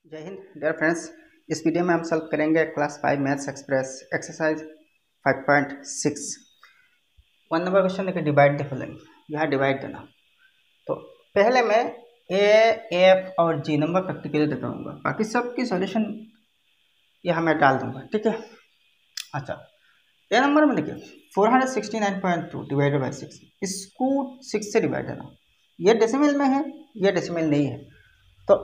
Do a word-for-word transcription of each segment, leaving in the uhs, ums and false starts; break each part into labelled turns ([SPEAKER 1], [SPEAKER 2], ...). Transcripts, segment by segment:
[SPEAKER 1] जय हिंद dear friends. इस वीडियो में हम सॉल्व करेंगे class five maths express exercise five point six. One number question देखिए, डिवाइड द फॉलोइंग। यहाँ डिवाइड देना। तो पहले मैं ए एफ और जी नंबर प्रैक्टिकली दिखाऊंगा, बाकी सब की सॉल्यूशन यहाँ मैं डाल दूंगा, ठीक है। अच्छा, ए नंबर में देखिए four hundred sixty nine point two divided by six, इसको सिक्स से डिवाइड देना। ये डेसिमल में है, ये डेसिमल नहीं है, तो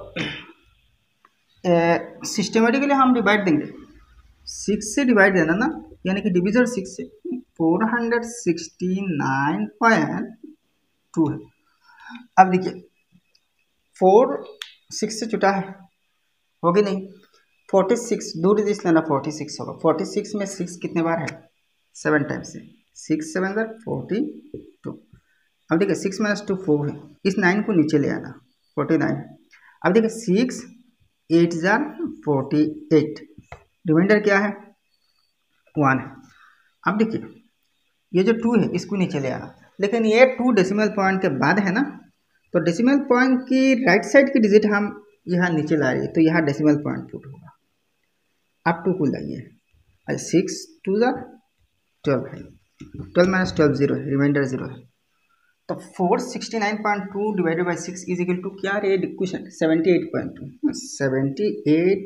[SPEAKER 1] सिस्टमेटिकली हम डिवाइड देंगे। सिक्स से डिवाइड देना ना, यानी कि डिविजन सिक्स से four hundred sixty nine point two है। अब देखिए फोर सिक्स से छुटा है, होगी नहीं। फोर्टी सिक्स दो डिजिट लेना, फोर्टी सिक्स होगा। फोर्टी सिक्स में सिक्स कितने बार है? सेवन टाइम्स है। सिक्स सेवन ज़र फोर्टी टू। अब देखिए सिक्स माइनस टू फोर है, इस नाइन को नीचे ले आना, फोर्टी नाइन। अब देखिए सिक्स एट जार फोर्टी एट, रिमाइंडर क्या है? वन है। अब देखिए ये जो टू है इसको नीचे ले आना, लेकिन ये टू डेसिमल पॉइंट के बाद है ना, तो डेसिमल पॉइंट की राइट साइड की डिजिट हम यहाँ नीचे ला रहे हैं, तो यहाँ डेसिमल पॉइंट पुट होगा। अब टू को लाइए, सिक्स टू जार ट्वेल्व है, ट्वेल्व माइनस ट्वेल्व जीरो है, रिमाइंडर जीरो है। तो four sixty nine point two divided by six is equal to क्या रे equation? Seventy eight point two. Seventy eight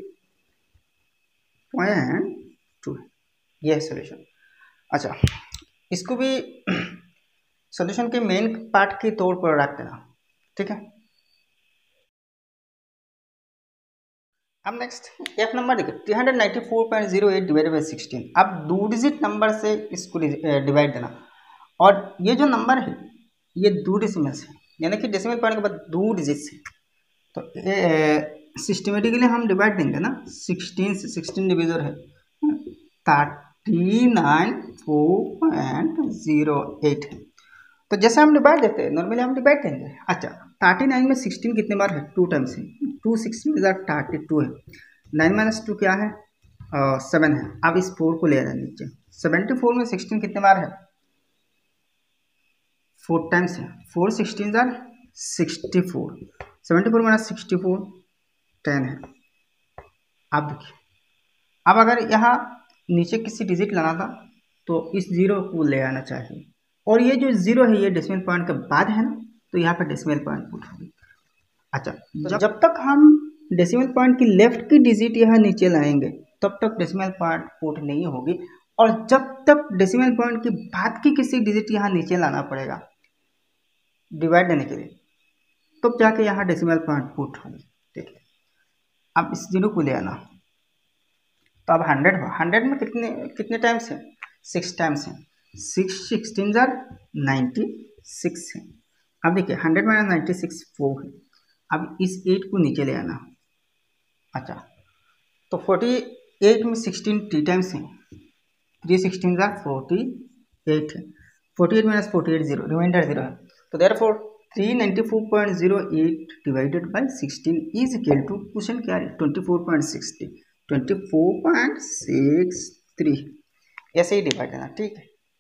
[SPEAKER 1] point two, ये है सोल्यूशन। अच्छा, इसको भी सॉल्यूशन के मेन पार्ट के तौर पर रख देना, ठीक है। अब नेक्स्ट एफ नंबर देखिए three hundred ninety four point zero eight divided by sixteen. अब दो डिजिट नंबर से इसको डिवाइड देना, और ये जो नंबर है ये दो डेसिमल से, यानी कि डेसिमल पॉइंट के बाद दो डिजिट से, तो सिस्टमेटिकली हम डिवाइड देंगे ना। सिक्सटीन से सिक्सटीन डिविजर है thirty nine four point zero eight है। तो जैसे हम डिवाइड देते हैं नॉर्मली हम डिवाइड देंगे। अच्छा, थर्टी नाइन में सिक्सटीन कितने बार है? टू टाइम्स है। Two sixteen is thirty two है। नाइन माइनस टू क्या है? सेवन है। अब इस फोर को ले आना नीचे। सेवेंटी फोर में सिक्सटीन कितने बार है? फोर टाइम्स है। फोर सिक्सटीन जार sixty four, seventy four minus sixty four ten है। अब देखिए, अब अगर यहाँ नीचे किसी डिजिट लाना था तो इस जीरो को ले आना चाहिए, और ये जो जीरो है ये डेसिमल पॉइंट के बाद है ना, तो यहाँ पे डेसिमल पॉइंट पुट होगी। अच्छा, जब, जब तक हम डेसिमल पॉइंट की लेफ्ट की डिजिट यहाँ नीचे लाएंगे तब तक डेसिमल पॉइंट पुट नहीं होगी, और जब तक डेसिमल पॉइंट की बाद की किसी डिजिट यहाँ नीचे लाना पड़ेगा डिवाइड देने के लिए, तब तो जाके यहाँ डेसिमल पॉइंट पुट होगी, ठीक है। अब इस जीरो को ले आना, तो अब हंड्रेड हुआ। हंड्रेड में कितने कितने टाइम्स है? सिक्स टाइम्स है। सिक्स सिक्सटीन जार नाइन्टी सिक्स है। अब देखिए hundred minus ninety six four है। अब इस एट को नीचे ले आना। अच्छा, तो फोर्टी एट में सिक्सटीन टी टाइम्स है, थ्री सिक्सटीन जार फोर्टी एट है। Forty eight minus forty eight zero, reminder zero है। तो therefore three ninety four point zero eight divided by sixteen is equal to, question क्या है? Twenty four point sixty, twenty four point six three. ऐसे ही divide देना, ठीक है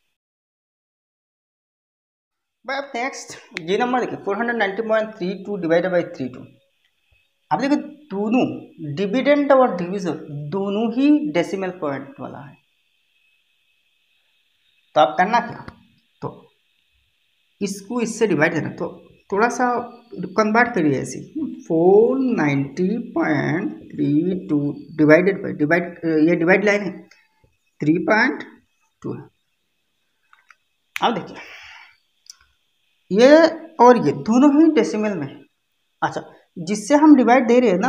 [SPEAKER 1] भाई। अब नेक्स्ट ये नंबर देखिए four hundred ninety point three two divided by three two. अब देखिए दोनों डिविडेंड और डिविजर दोनों ही डेसिमल पॉइंट वाला है, तो आप करना क्या? तो इसको इससे डिवाइड देना, तो थोड़ा सा कन्वर्ट करिए ऐसे, four ninety point three two divided by divide, ये डिवाइड लाइन है, थ्री पॉइंट टू है। अब देखिए ये और ये दोनों ही डेसिमल में है। अच्छा, जिससे हम डिवाइड दे रहे हैं ना,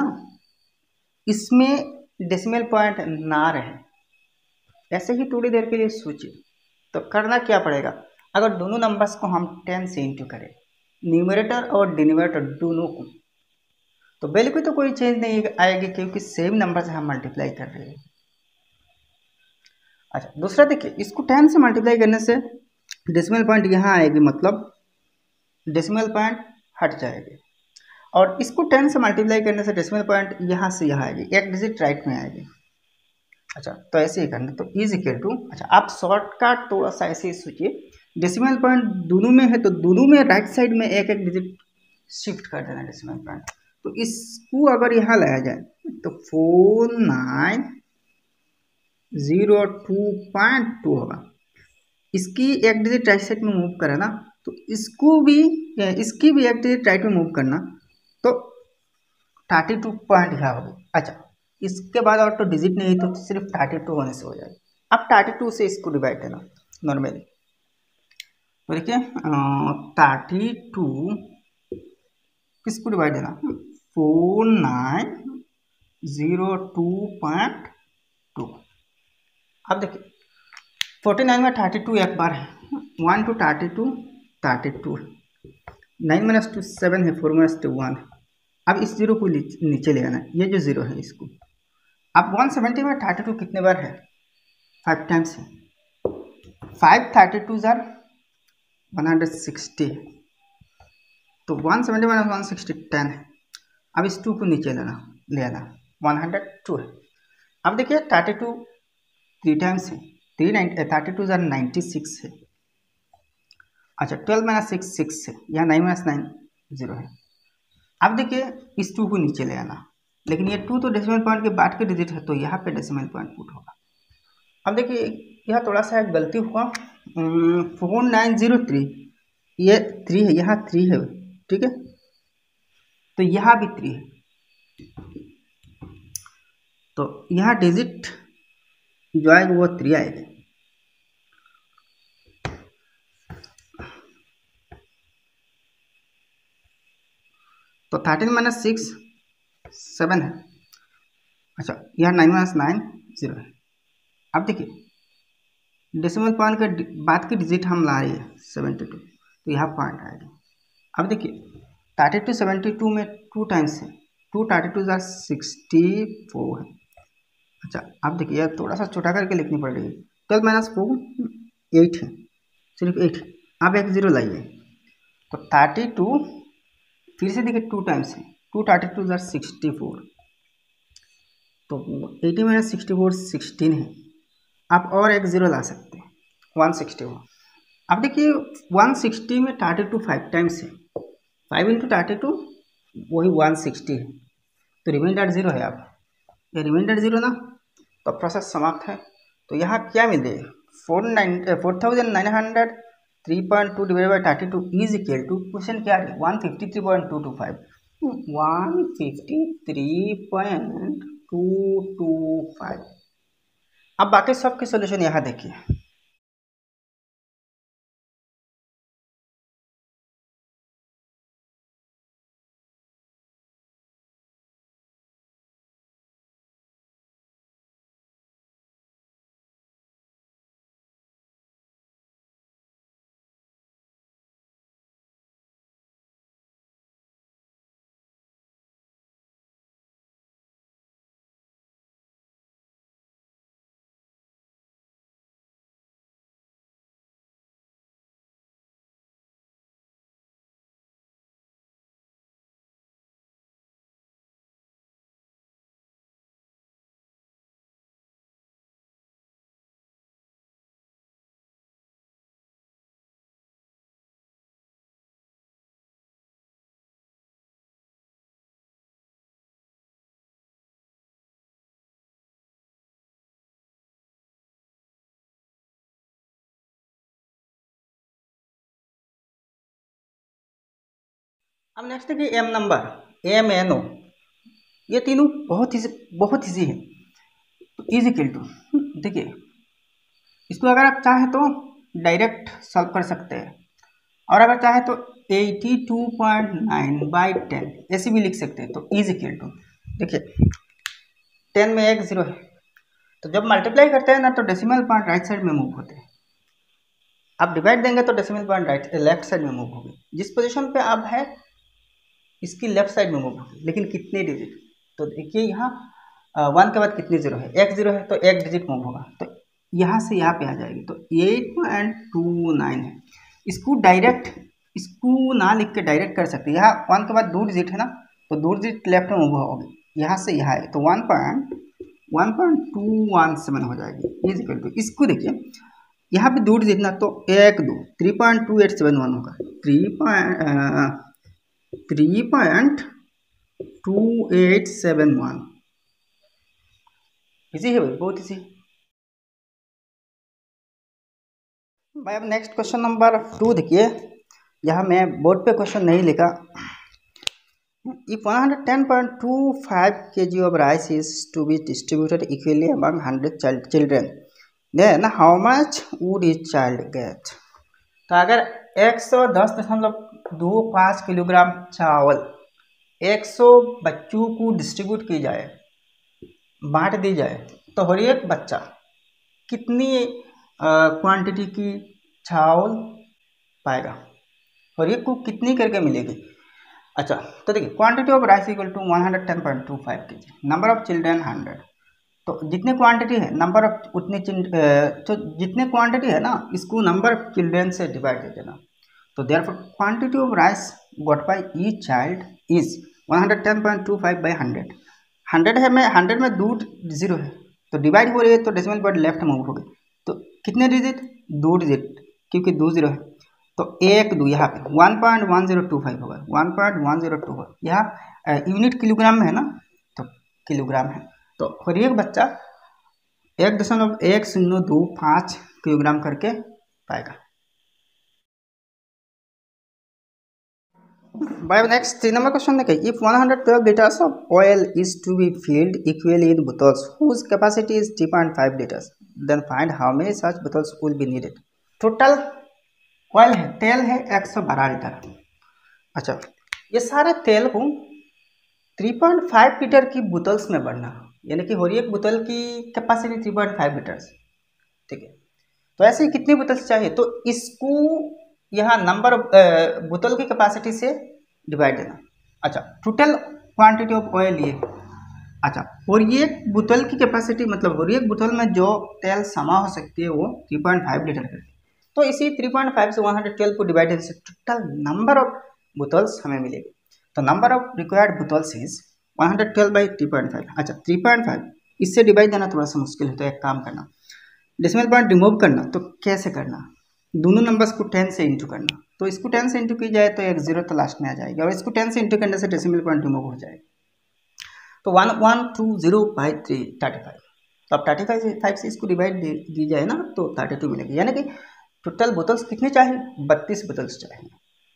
[SPEAKER 1] इसमें डेसिमल पॉइंट ना रहे, ऐसे ही थोड़ी देर के लिए सोचिए। तो करना क्या पड़ेगा? अगर दोनों नंबर्स को हम टेन से इंटू करें, न्यूमरेटर और डिनोमिनेटर दोनों को, तो वैल्यू की तो कोई चेंज नहीं आएगी, क्योंकि सेम नंबर से हम मल्टीप्लाई कर रहे हैं। अच्छा, दूसरा देखिए, इसको टेन से मल्टीप्लाई करने से डेसिमल पॉइंट यहाँ आएगी, मतलब डेसिमल पॉइंट हट जाएगी, और इसको टेन से मल्टीप्लाई करने से डेसिमल पॉइंट यहाँ से यहाँ आएगी, एक डिजिट राइट में आएगी। अच्छा, तो ऐसे ही करना, तो इज इक्वल टू, अच्छा आप शॉर्टकट थोड़ा सा ऐसे ही सोचिए, डेसिमल पॉइंट दोनों में है तो दोनों में राइट साइड में एक एक डिजिट शिफ्ट कर देना डेसिमल पॉइंट, तो इसको अगर यहाँ लाया जाए तो four nine zero two point two होगा। इसकी एक डिजिट राइट साइड में मूव करे ना, तो इसको भी इसकी भी एक डिजिट राइट में मूव करना, तो थर्टी टू पॉइंट यहाँ होगी। अच्छा, इसके बाद और तो डिजिट नहीं, तो सिर्फ थर्टी टू होने से हो जाएगा। अब थर्टी टू से इसको डिवाइड करना नॉर्मली, तो देखिए थर्टी टू किसको डिवाइड देना, four nine zero two point two. अब देखिए फोर्टी नाइन में थर्टी टू एक बार है, one two thirty two thirty two, nine minus two seven है, फोर माइनस टू वन। अब इस जीरो को नीचे ले आना, ये जो जीरो है इसको। अब वन सेवेंटी में थर्टी टू कितने बार है, फाइव टाइम्स है, फाइव थर्टी टू जार वन हंड्रेड सिक्सटी, तो one seventy minus one sixty ten है। अब इस टू को नीचे लेना ले आना, वन हंड्रेड टू है। अब देखिए थर्टी टू थ्री टाइम्स है, थ्री नाइन्टी थर्टी टू जार नाइन्टी सिक्स है। अच्छा, ट्वेल्व माइनस सिक्स सिक्स है, यहाँ नाइन माइनस नाइन जीरो है। अब देखिए इस टू को नीचे ले आना, लेकिन ये टू तो डेसिमल पॉइंट के बाद के डिजिट है, तो यहाँ पे डेसिमल पॉइंट पुट होगा। अब देखिए यह थोड़ा सा एक गलती हुआ, फोर नाइन जीरो थ्री, ये थ्री है, यहाँ थ्री है, ठीक है, तो यहाँ भी थ्री है, तो यहाँ डिजिट जो आएगा वो थ्री आएगा। तो थर्टीन माइनस सिक्स सेवन है। अच्छा, यहाँ नाइन माइनस नाइन जीरो है। अब देखिए डेसिमल पॉइंट के बाद की डिजिट हम ला रही है सेवेंटी टू, तो यहाँ पॉइंट आएगा। अब देखिए थर्टी टू सेवेंटी टू में टू टाइम्स है, टू थर्टी टू जार सिक्सटी फोर है। अच्छा, अब देखिए यह थोड़ा सा छोटा करके लिखनी पड़ रही है, ट्वेल्व माइनस फोर एट है, सिर्फ एट। अब एक जीरो लाइए, तो थर्टी टू फिर से देखिए टू टाइम्स है, टू थर्टी टू जार सिक्सटी फोर, तो eighty minus sixty four sixteen है। आप और एक जीरो ला सकते हैं, वन सिक्सटी फोर। अब देखिए वन सिक्सटी में थर्टी टू फाइव टाइम्स है, फाइव इंटू थर्टी टू वही वन सिक्सटी है, तो रिमाइंडर जीरो है। आप ये रिमाइंडर जीरो ना, तो प्रोसेस समाप्त है। तो यहाँ क्या मिल जाए, four nine four thousand nine hundred three point two divide by thirty two is equal to, question क्या है, one fifty three point two two five, one fifty three point two two five. अब बाकी सब के solution यहाँ देखिए। अब next देखिए M number, M N O, ये तीनों बहुत ही बहुत ईजी है। तो इज इक्वल टू, देखिए इसको अगर आप चाहें तो डायरेक्ट सॉल्व कर सकते हैं, और अगर चाहे तो eighty two point nine by ten ऐसे भी लिख सकते हैं। तो इज इक्वल टू, देखिए टेन में एक जीरो है, तो जब मल्टीप्लाई करते हैं ना तो डेसिमल पॉइंट राइट साइड में मूव होते हैं। आप डिवाइड देंगे तो decimal point right left side में मूव होगी। जिस पोजीशन पे आप है इसकी लेफ्ट साइड में मूव होगी, लेकिन कितने डिजिट, तो देखिए यहाँ वन के बाद कितने जीरो है, एक जीरो है, तो एक डिजिट मूव होगा, तो यहाँ से यहाँ पे आ जाएगी। तो एट पॉइंट टू नाइन है। इसको डायरेक्ट इसको ना लिख के डायरेक्ट कर सकते हैं। यहाँ वन के बाद दो डिजिट है ना, तो दो डिजिट लेफ्ट में मूव होगी, यहाँ से यहाँ है, तो one point one point two one seven हो जाएगी इज इक्वल टू। इसको देखिए यहाँ पे दो डिजिट ना, तो एक दो three point two eight seven one होगा, three point three point two eight seven one. Easy है भाई, बहुत इजी। भाई अब नेक्स्ट क्वेश्चन नंबर टू देखिए, यहाँ मैं बोर्ड पे क्वेश्चन नहीं लिखा। If one hundred ten point two five kg of rice is to be distributed equally among one hundred child children, then how much would each child get? तो अगर एक सौ दस दशमलव दो पाँच किलोग्राम चावल एक सौ बच्चों को डिस्ट्रीब्यूट की जाए, बांट दी जाए, तो हर एक बच्चा कितनी क्वांटिटी की चावल पाएगा, और एक को कितनी करके मिलेगी। अच्छा तो देखिए, quantity of rice equal to one hundred ten point two five K G, number of children hundred, तो जितने क्वांटिटी है नंबर ऑफ उतने तो जितने क्वांटिटी है ना, इसको नंबर ऑफ चिल्ड्रन से डिवाइड कर देना। तो therefore quantity of rice got by each child is one hundred ten point two five by hundred. Hundred है, मैं हंड्रेड में दो जीरो है तो डिवाइड हो रही है, तो डेसिमल पॉइंट लेफ्ट मूव हो गई, तो कितने डिजिट, दो डिजिट, क्योंकि दो जीरो है तो एक दो यहाँ पे one point one zero two five होगा, one point one zero two five, यहाँ यूनिट किलोग्राम में है ना, तो किलोग्राम है, तो हर एक बच्चा एक दशमलव एक शून्य दो पाँच किलोग्राम करके पाएगा। भाई नेक्स्ट थ्री नंबर क्वेश्चन देखिए, if one hundred twelve liters of oil is to be filled equally in bottles whose capacity is three point five liters, then find how many such bottles will be needed। Total oil है, तेल है एक सौ बारह litre. अच्छा, ये सारे तेल को तीन पॉइंट पाँच लीटर की बोतल्स में भरना, यानी कि हर एक बोतल की कैपेसिटी तीन पॉइंट पाँच लीटर्स, ठीक है। तो ऐसे ही कितनी बोतल्स चाहिए, तो इसको यहाँ नंबर ऑफ बोतल की कैपेसिटी से डिवाइड देना। अच्छा, टोटल क्वांटिटी ऑफ ऑयल ये, अच्छा, और ये बोतल की कैपेसिटी मतलब और एक बोतल में जो तेल समा हो सकती है वो तीन पॉइंट पाँच लीटर करके, तो इसी तीन पॉइंट पाँच से एक सौ बारह को डिवाइड करने से टोटल नंबर ऑफ बोतल्स हमें मिलेगी। तो number of required bottles is एक सौ बारह बाई तीन पॉइंट पाँच। अच्छा, तीन पॉइंट पाँच इससे डिवाइड देना थोड़ा सा मुश्किल है, तो एक काम करना, डेसिमल पॉइंट रिमूव करना। तो कैसे करना, दोनों नंबर्स को टेन से इंटू करना, तो इसको टेन से इंटू की जाए तो एक जीरो तो लास्ट में आ जाएगा, और इसको टेन से इंटू करने से डेसिमल पॉइंट रिमूव हो जाएगा। तो one one two zero by three thirty five, तो अब थर्टी फाइव फाइव से इसको डिवाइड दी जाए ना तो थर्टी टू मिलेगी, यानी कि टोटल बोतल्स कितने चाहिए, बत्तीस बोतल्स चाहिए।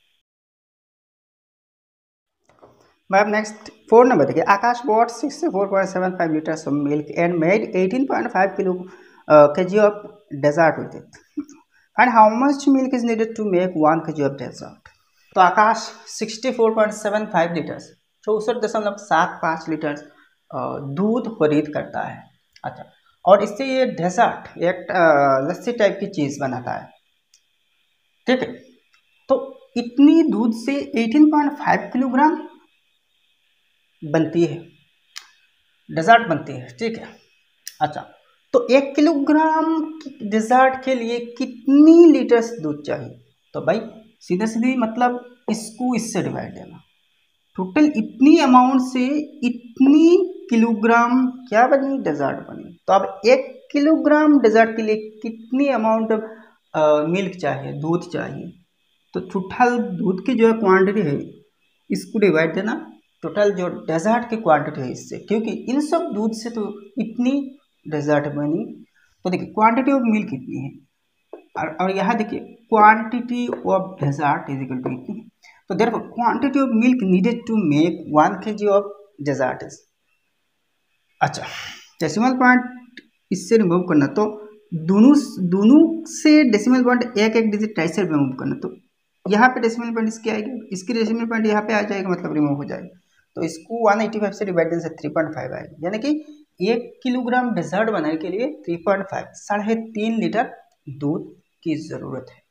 [SPEAKER 1] मैम नेक्स्ट फोर नंबर देखिए, Akash bought sixty four point seven five litres of milk and made eighteen point five kilo K G of dessert with it, and how much milk is needed to make one K G of dessert. तो Akash sixty four point seven five litres चौसठ दशमलव सात पाँच litre दूध खरीद करता है। अच्छा, और इससे ये डेजर्ट एक लस्सी टाइप की चीज़ बनाता है, ठीक है। तो इतनी दूध से अठारह पॉइंट पाँच किलोग्राम बनती है, डेजर्ट बनती है, ठीक है। अच्छा, तो एक किलोग्राम डेजर्ट के लिए कितनी लीटर्स दूध चाहिए, तो भाई सीधे सीधे मतलब इसको इससे डिवाइड देना, टोटल इतनी अमाउंट से इतनी किलोग्राम क्या बनी, डेजर्ट बनी। तो अब एक किलोग्राम डेजर्ट के लिए कितनी अमाउंट मिल्क चाहिए, दूध चाहिए, तो टोटल दूध की जो है क्वांटिटी है इसको डिवाइड देना टोटल जो डेजर्ट की क्वांटिटी है इससे, क्योंकि इन सब दूध से तो इतनी डेजर्ट बनी। तो देखिए क्वांटिटी ऑफ मिल्क कितनी है, और, और यहाँ देखिए quantity of dessert is equal to इतनी, तो therefore quantity of milk needed to make one K G of dessert is. अच्छा, डेसिमल पॉइंट इससे रिमूव करना, तो दोनों दोनों से डेसिमल पॉइंट एक एक डिजिट राइट साइड रिमूव करना, तो यहाँ पे डेसिमल पॉइंट इसकी आएगी, इसकी डेसिमल पॉइंट यहाँ पे आ जाएगा, मतलब रिमूव हो जाएगा। तो इसको एक सौ पचासी से डिवाइड करने से तीन पॉइंट पाँच आएगा, यानी कि एक किलोग्राम डेजर्ट बनाने के लिए तीन पॉइंट पाँच साढ़े तीन लीटर दूध की जरूरत है।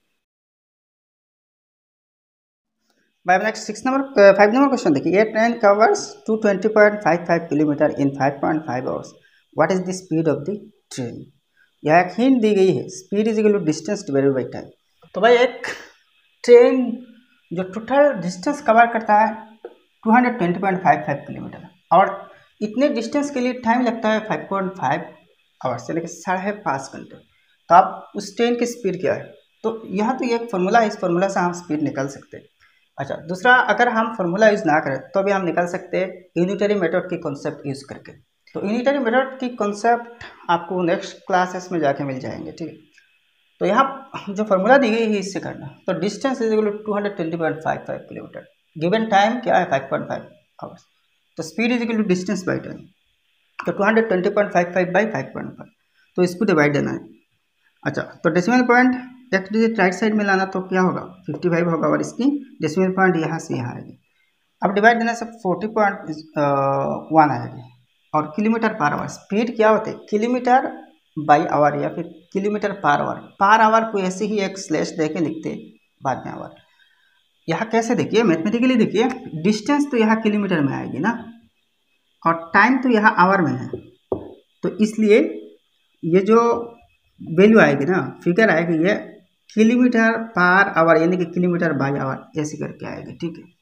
[SPEAKER 1] बाय next six number five number question देखिए, a train covers two twenty point five five kilometre in five point five hours, what is the speed of the train. यह एक हिंट दी गई है, speed is equal to distance divided by time. तो भाई एक train जो total distance cover करता है two twenty point five five kilometre, और इतने डिस्टेंस के लिए टाइम लगता है फाइव पॉइंट फाइव आवर्स, यानी कि साढ़े पाँच घंटे। तो आप उस ट्रेन की स्पीड क्या है, तो यहाँ तो एक फॉर्मूला है, इस फॉर्मूला से हम स्पीड निकाल सकते हैं। अच्छा, दूसरा अगर हम फार्मूला यूज़ ना करें तो भी हम निकाल सकते हैं यूनिटरी मेथड की कॉन्सेप्ट यूज़ करके। तो यूनिटरी मेथड की कॉन्सेप्ट आपको नेक्स्ट क्लासेस में जाके मिल जाएंगे, ठीक है। तो यहाँ जो फार्मूला दी गई है इससे करना, तो distance is equal to two hundred twenty point five five kilometre, given time क्या है फाइव पॉइंट फाइव आवर्स, तो speed is equal to distance by time, तो two hundred twenty point five five by five point five, तो इसको divide देना है। अच्छा, तो डेसिमल पॉइंट एक डिजिट राइट साइड में लाना, तो क्या होगा फिफ्टी फाइव होगा और इसकी डेसिमल पॉइंट यहाँ से यहाँ आएगी। अब डिवाइड देने से फोर्टी पॉइंट वन आएगी, और किलोमीटर पर आवर स्पीड क्या होते हैं किलोमीटर बाई आवर या फिर kilometre per hour, per hour को ऐसे ही एक स्लैश दे के लिखते बाद में आवर। यहाँ कैसे देखिए मैथमेटिकली देखिए, डिस्टेंस तो यहाँ किलोमीटर में आएगी ना, और टाइम तो यहाँ आवर में है, तो इसलिए ये जो वैल्यू आएगी ना, फिगर आएगी ये किलोमीटर पर आवर यानी कि किलोमीटर बाई आवर ऐसे करके आएगी, ठीक है।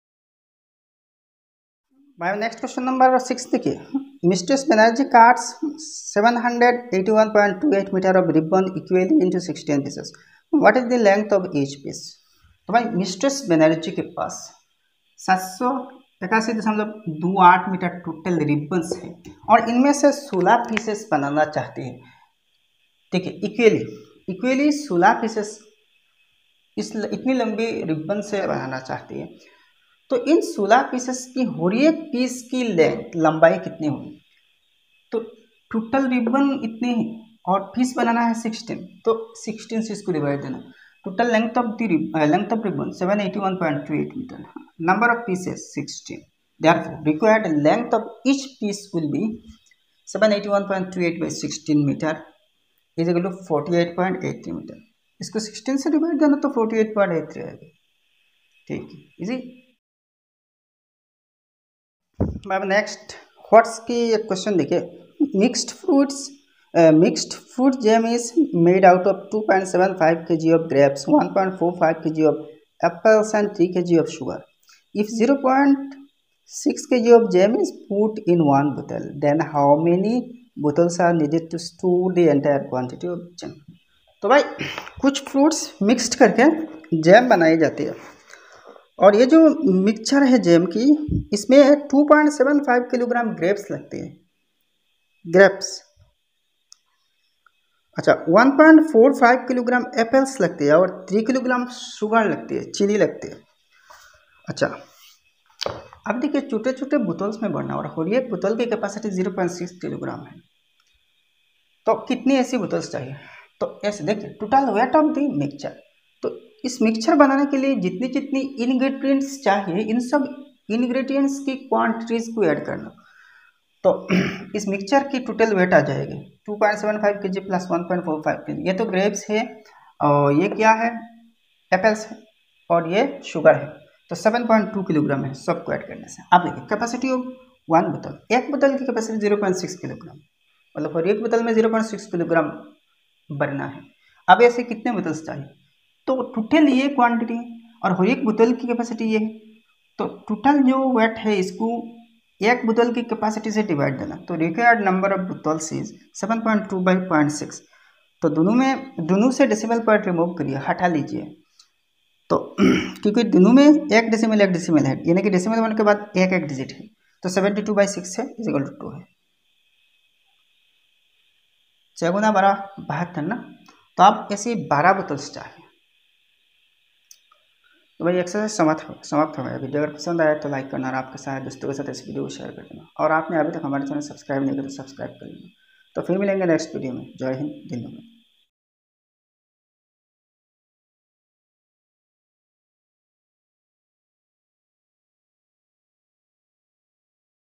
[SPEAKER 1] भाई नेक्स्ट क्वेश्चन नंबर सिक्स देखिए, mistress Banerjee cards seven hundred eighty one point two eight metre of ribbon equally into sixteen pieces, what is the length of each piece. तो भाई मिस्ट्रेस बनर्जी के पास सात सौ इक्यासी दशमलव दो आठ मीटर टोटल रिबन्स है, और इनमें से सोलह पीसेस बनाना चाहती है, ठीक है। इक्वली इक्वली सोलह पीसेस इस इतनी लंबी रिबन से बनाना चाहती है, तो इन सोलह पीसेस की हर एक पीस की लेंथ लंबाई कितनी होगी, तो टोटल रिबन इतनी और पीस बनाना है सिक्सटीन, तो सिक्सटीन से इसको डिवाइड देना। Total length of the length of ribbon seven eighty one point two eight metre, number of pieces sixteen, therefore required length of each piece will be seven eighty one point two eight by sixteen metre is equal to forty eight point eight three metre. इसको sixteen से divide देना तो forty eight point eight three आएगी, ठीक है, easy. अब next what's की एक क्वेश्चन देखिए, mixed fruits mixed fruit jam is made out of two point seven five K G of grapes, one point four five K G of apples and three K G of sugar. If zero point six K G of jam is put in one bottle, then how many bottles are needed to store the entire quantity of jam. तो भाई कुछ fruits mixed करके jam बनाई जाती है, और ये जो मिक्सचर है जैम की, इसमें two point seven five kilogram grapes लगते हैं, ग्रेप्स। अच्छा, one point four five kilogram apples लगते हैं, और थ्री किलोग्राम शुगर लगती है, चीनी लगती है। अच्छा, अब देखिए छोटे छोटे बोतल्स में भरना, और हर एक बोतल की capacity zero point six kilogram है, तो कितनी ऐसी बोतल्स चाहिए, तो ऐसे देखिए total weight of the mixture, तो इस मिक्सचर बनाने के लिए जितनी जितनी इंग्रेडिएंट्स चाहिए, इन सब इंग्रेडिएंट्स की क्वांटिटीज को ऐड करना, तो इस मिक्सचर की टोटल वेट आ जाएगी to point seven five K G plus one point four five K G. ये तो ग्रेप्स है, और ये क्या है एप्पल्स है, और ये शुगर है, तो सेवन पॉइंट टू किलोग्राम है सबको ऐड करने से। आप देखिए कैपेसिटी ऑफ वन बोतल, एक बोतल की capacity zero point six kilogram, मतलब हर एक बोतल में जीरो पॉइंट सिक्स किलोग्राम भरना है। अब ऐसे कितने बोतल्स चाहिए, तो टोटल ये क्वांटिटी, और हर एक बोतल की कैपेसिटी ये है, तो टोटल जो वेट है इसको एक बोतल की कैपेसिटी से डिवाइड देना, तो required number of bottles is seven point two by point six. तो दोनों में दोनों से डेसिमल पॉइंट रिमूव करिए, हटा लीजिए, तो क्योंकि दोनों में एक डेसिमल एक डेसिमल है, यानी कि डेसिमल वन के बाद एक एक डिजिट है, तो सेवेंटी टू बाई सिक्स है इज इक्वल टू टू है, छः गुना बारह बहत्तर ना, तो आप ऐसे बारह बोतल्स चाहिए। तो भाई एक्सरसाइज समाप्त समाप्त हो गया। वीडियो अगर पसंद आया तो लाइक करना, और आपके साथ दोस्तों के साथ इस वीडियो को शेयर कर देना, और आपने अभी तक हमारे चैनल सब्सक्राइब नहीं किया तो सब्सक्राइब कर लेना। तो फिर मिलेंगे नेक्स्ट वीडियो में। जय हिंद, धन्यवाद।